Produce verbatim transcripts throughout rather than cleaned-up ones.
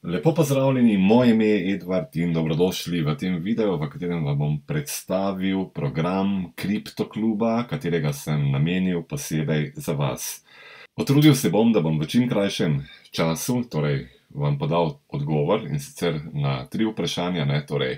Lepo pozdravljeni, moje ime je Edvard in dobrodošli v tem videu, v katerem vam bom predstavil program kriptokluba, katerega sem namenil posebej za vas. Potrudil se bom, da bom v čim krajšem času, torej vam podal odgovor in sicer na tri vprašanja, ne, torej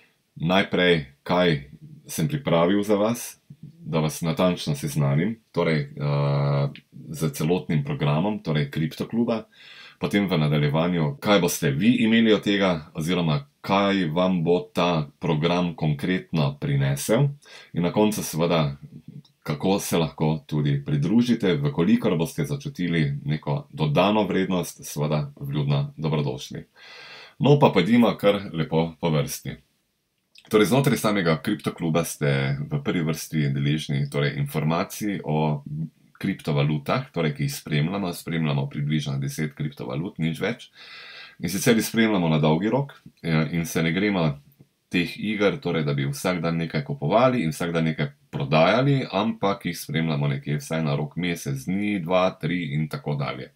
najprej, kaj sem pripravil za vas, da vas natančno seznanim, torej uh, z celotnim programom, torej kriptokluba. Potem v nadaljevanju, kaj boste vi imeli od tega, oziroma kaj vam bo ta program konkretno prinesel. In na koncu seveda, kako se lahko tudi pridružite, vkolikor boste začutili neko dodano vrednost, seveda vljudno dobrodošli. No pa pojdimo kar lepo po vrsti. Torej znotraj samega kriptokluba ste v prvi vrsti deležni torej informacij o kriptovalutah, torej ki jih spremljamo, spremljamo približno deset kriptovalut, nič več. In sicer jih spremljamo na dolgi rok in se ne gremo teh iger, torej da bi vsak dan nekaj kupovali in vsak dan nekaj prodajali, ampak jih spremljamo nekje vsaj na rok mesec dni, dva, tri in tako dalje.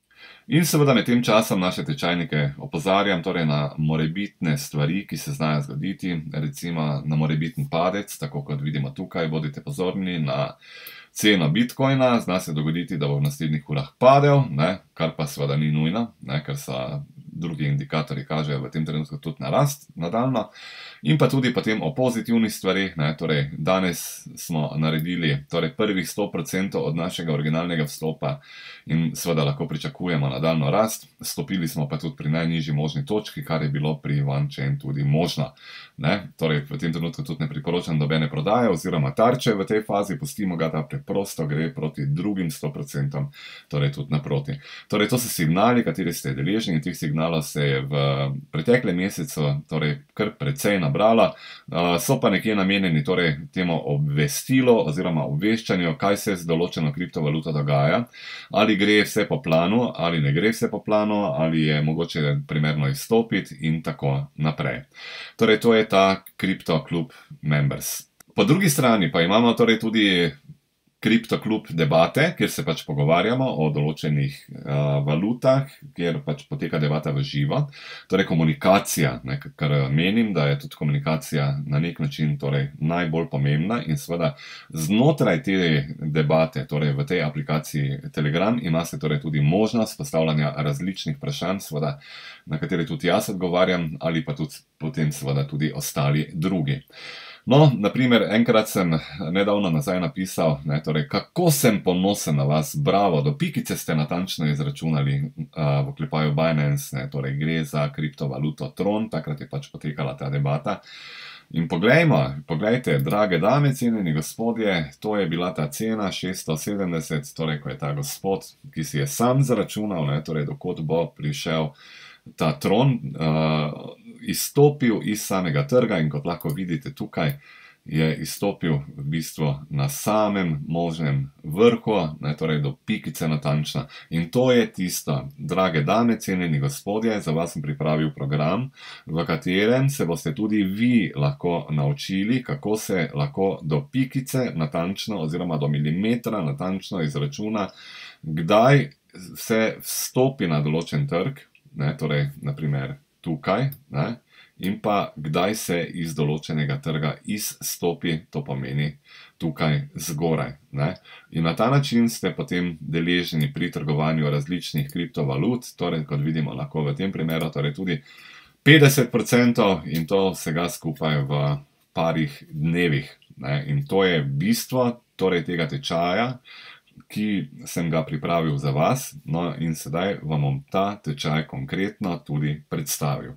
In seveda med tem časom naše tečajnike opozarjam torej na morebitne stvari, ki se znajo zgoditi, recimo na morebiten padec, tako kot vidimo tukaj, bodite pozorni na ceno bitcoina, zna se dogoditi, da bo v naslednjih urah padel, ne, kar pa seveda ni nujno, ne, ker so drugi indikatorji kažejo v tem trenutku tudi na rast nadaljnjo. In pa tudi potem o pozitivnih stvarih, ne, torej danes smo naredili torej prvih sto procentov od našega originalnega vstopa in seveda lahko pričakujemo nadaljnjo rast. Stopili smo pa tudi pri najnižji možni točki, kar je bilo pri OneChain tudi možno. Ne, torej v tem trenutku tudi ne priporočam nobene prodaje oziroma tarče v tej fazi, pustimo ga, da preprosto gre proti drugim sto procentom, torej tudi naproti. Torej to so signali, kateri ste deležni in teh signalov se je v preteklem mesecu torej kar precej nabrala, so pa nekje namenjeni torej temu obvestilu oziroma obveščanju, kaj se z določeno kriptovaluto dogaja, ali gre vse po planu, ali ne gre vse po planu, ali je mogoče primerno izstopiti in tako naprej. Torej to je ta kriptoklub Members. Po drugi strani pa imamo torej tudi kriptoklub Debate, kjer se pač pogovarjamo o določenih uh, valutah, kjer pač poteka debata v živo. Torej komunikacija, ne, kar menim, da je tudi komunikacija na nek način torej najbolj pomembna in seveda znotraj te debate, torej v tej aplikaciji Telegram, imate torej tudi možnost postavljanja različnih vprašanj, seveda, na katere tudi jaz odgovarjam, ali pa tudi potem seveda tudi ostali drugi. No, naprimer, enkrat sem nedavno nazaj napisal, ne, torej, kako sem ponosen na vas, bravo, do pikice ste natančno izračunali uh, v oklepaju Binance, ne, torej gre za kriptovaluto Tron, takrat je pač potekala ta debata. In poglejmo, poglejte, drage dame, cenjeni gospodje, to je bila ta cena šeststo sedemdeset, torej ko je ta gospod, ki si je sam zaračunal, ne, torej dokot bo prišel ta Tron, uh, izstopil iz samega trga in kot lahko vidite tukaj, je izstopil v bistvu na samem možnem vrhu, ne, torej do pikice natančno. In to je tisto, drage dame, cenjeni gospodje, za vas sem pripravil program, v katerem se boste tudi vi lahko naučili, kako se lahko do pikice natančno oziroma do milimetra natančno izračuna, kdaj se vstopi na določen trg, ne, torej naprimer tukaj, ne, in pa kdaj se iz določenega trga izstopi, to pomeni tukaj zgoraj. Ne. In na ta način ste potem deležni pri trgovanju različnih kriptovalut, torej kot vidimo lahko v tem primeru, torej tudi petdeset procentov in to vsega skupaj v parih dnevih. Ne. In to je bistvo torej tega tečaja, ki sem ga pripravil za vas, no in sedaj vam bom ta tečaj konkretno tudi predstavil.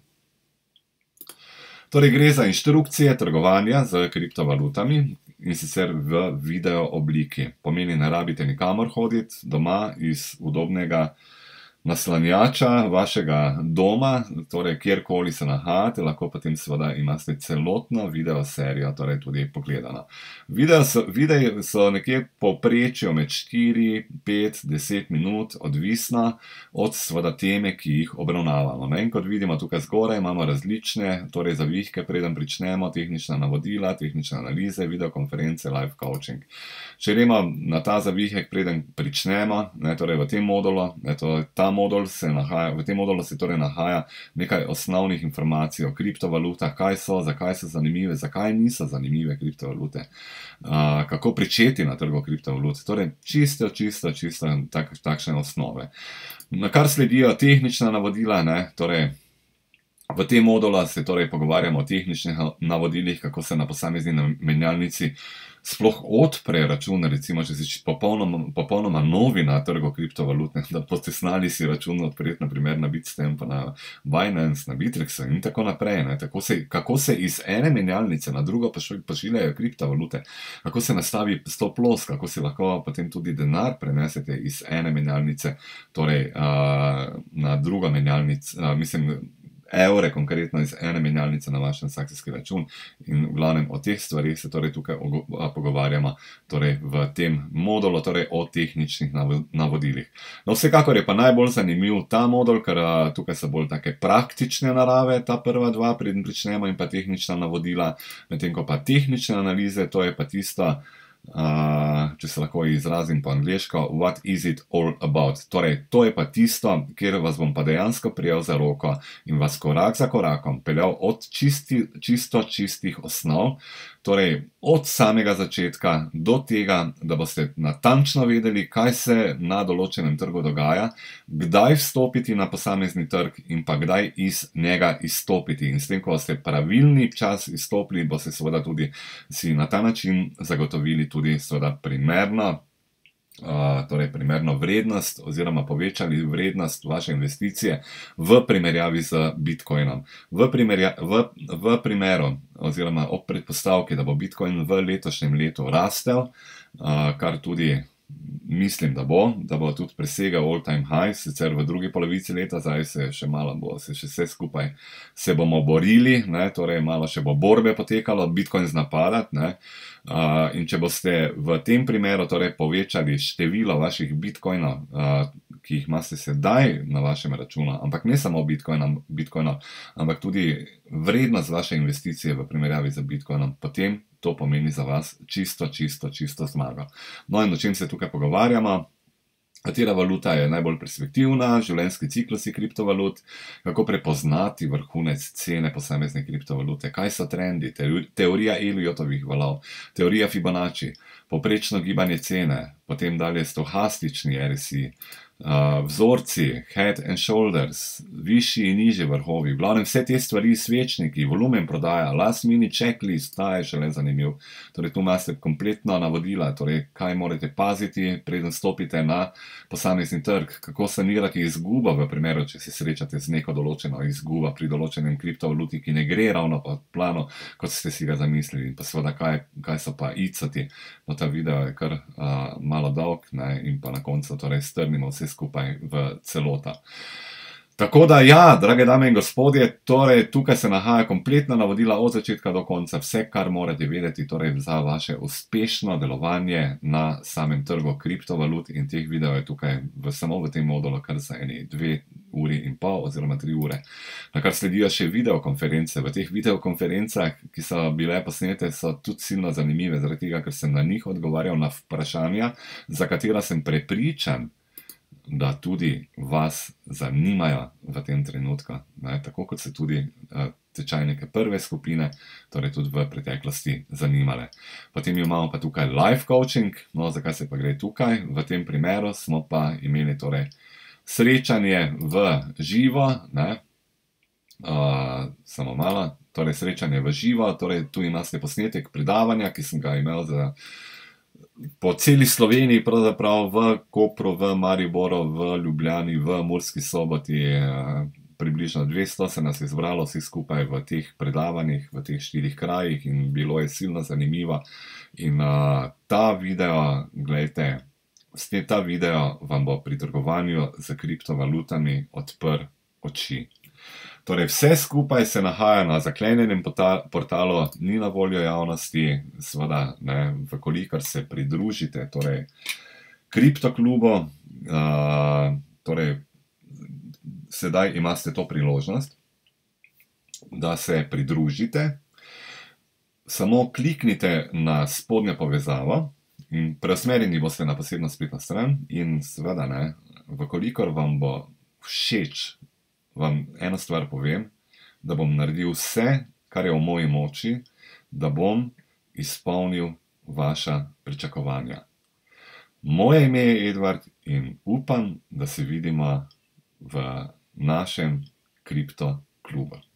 Torej gre za inštrukcije trgovanja z kriptovalutami in sicer v video obliki. Pomeni, ne rabite nikamor hoditi, doma iz udobnega naslanjača vašega doma, torej kjerkoli se nahajate, lahko potem seveda imate celotno video serijo, torej tudi pogledano. Video so, videi so nekje povprečju med štiri, pet, deset minut, odvisno od seveda teme, ki jih obravnavamo. Ne? In kot vidimo tukaj zgoraj imamo različne, torej zavihke, preden pričnemo, tehnična navodila, tehnične analize, videokonference, live coaching. Če gremo na ta zavihek, preden pričnemo, ne, torej v tem modulu, ne, to je ta ta modul se nahaja, v tem modulu se torej nahaja nekaj osnovnih informacij o kriptovalutah, kaj so, zakaj so zanimive, zakaj niso zanimive kriptovalute, uh, kako pričeti na trgu kriptovalut, torej čisto, čisto, čisto tak, takšne osnove. Na kar sledijo tehnična navodila, ne, torej v tem modulu se torej pogovarjamo o tehničnih navodilih, kako se na posamezni menjalnici sploh odpre račun, recimo, če si popolnoma, popolnoma novi na trgu kriptovalut, da boste znali si račun odpreti, naprimer na Bitstamp, na Binance, na Bitrexu in tako naprej. Ne. Tako se, kako se iz ene menjalnice na drugo pošiljajo kriptovalute, kako se nastavi stop loss, kako si lahko potem tudi denar prenesete iz ene menjalnice, torej uh, na drugo menjalnico, uh, mislim, evre konkretno iz ene menjalnice na vaš transakcijski račun in v glavnem o teh stvarih se torej tukaj pogovarjamo torej v tem modulu, torej o tehničnih navodilih. No, vsekakor je pa najbolj zanimiv ta modul, ker tukaj so bolj take praktične narave, ta prva dva, preden pričnemo, in pa tehnična navodila, medtem ko pa tehnične analize, to je pa tisto, Uh, če se lahko izrazim po angleško, what is it all about? Torej, to je pa tisto, kjer vas bom pa dejansko prijel za roko in vas korak za korakom peljal od čisti, čisto čistih osnov, torej od samega začetka do tega, da boste natančno vedeli, kaj se na določenem trgu dogaja, kdaj vstopiti na posamezni trg in pa kdaj iz njega izstopiti. In s tem, ko ste pravilni čas izstopili, boste seveda tudi si na ta način zagotovili tudi seveda primerno, uh, torej primerno vrednost oziroma povečali vrednost vaše investicije v primerjavi z Bitcoinom. V, primerja, v, v primeru oziroma ob predpostavki, da bo Bitcoin v letošnjem letu rastel, uh, kar tudi mislim, da bo, da bo tudi presegel all time high, sicer v drugi polovici leta, zdaj se še malo bo, se še vse skupaj se bomo borili, ne, torej malo še bo borbe potekalo, Bitcoin zna padati, ne, uh, in če boste v tem primeru torej povečali število vaših Bitcoinov, uh, ki jih imate sedaj na vašem računu, ampak ne samo Bitcoinov, Bitcoinov, ampak tudi vrednost vaše investicije v primerjavi z Bitcoinom, potem to pomeni za vas čisto, čisto, čisto zmago. No in o čem se tukaj pogovarjamo? Katera valuta je najbolj perspektivna, življenjski ciklusi kriptovalut, kako prepoznati vrhunec cene posamezne kriptovalute, kaj so trendi, teorija Elliotovih valov, teorija Fibonacci, poprečno gibanje cene, potem dalje stohastični R S I, Uh, vzorci, head and shoulders, višji in nižji vrhovi, v glavnem vse te stvari, svečniki, volumen prodaja, last minute checklist, ta je šele zanimiv. Torej, tu imate kompletno navodila, torej, kaj morate paziti, preden stopite na posamezni trg, kako sanirati izgubo v primeru, če se srečate z neko določeno izgubo pri določenem kriptovaluti, ki ne gre ravno po planu, kot ste si ga zamislili. In pa seveda, kaj, kaj so pa icati. No, ta video je kar uh, malo dolg, ne, in pa na koncu torej strnimo vse skupaj v celota. Tako da ja, drage dame in gospodje, torej tukaj se nahaja kompletna navodila od začetka do konca, vse, kar morate vedeti torej za vaše uspešno delovanje na samem trgu kriptovalut, in teh videov je tukaj v, samo v tem modulu kar za eni dve uri in pol oziroma tri ure. Na kar sledijo še videokonference. V teh videokonferencah, ki so bile posnete, so tudi silno zanimive, zaradi tega, ker sem na njih odgovarjal na vprašanja, za katera sem prepričan, da tudi vas zanimajo v tem trenutku, ne, tako kot se tudi uh, tečajnike prve skupine, torej tudi v preteklosti zanimale. Potem imamo pa tukaj life coaching, no, zakaj se pa gre tukaj? V tem primeru smo pa imeli torej srečanje v živo, ne, uh, samo malo, torej srečanje v živo, torej tu imate posnetek predavanja, ki sem ga imel za po celi Sloveniji, pravzaprav v Kopru, v Mariboru, v Ljubljani, v Murski Soboti, približno dvesto se nas je zbralo vsi skupaj v teh predavanjih, v teh štirih krajih, in bilo je silno zanimivo. In uh, ta video, gledajte, ta video vam bo pri trgovanju z kriptovalutami odprl oči. Torej, vse skupaj se nahaja na zaklenjenem portalu, ni na voljo javnosti, seveda, ne, vkolikor se pridružite, torej, kriptoklubu, uh, torej, sedaj imate to priložnost, da se pridružite, samo kliknite na spodnjo povezavo in preusmerjeni boste na posebno spletno stran in seveda, ne, vkolikor vam bo všeč, vam eno stvar povem, da bom naredil vse, kar je v moji moči, da bom izpolnil vaša pričakovanja. Moje ime je Edvard in upam, da se vidimo v našem kripto klubu.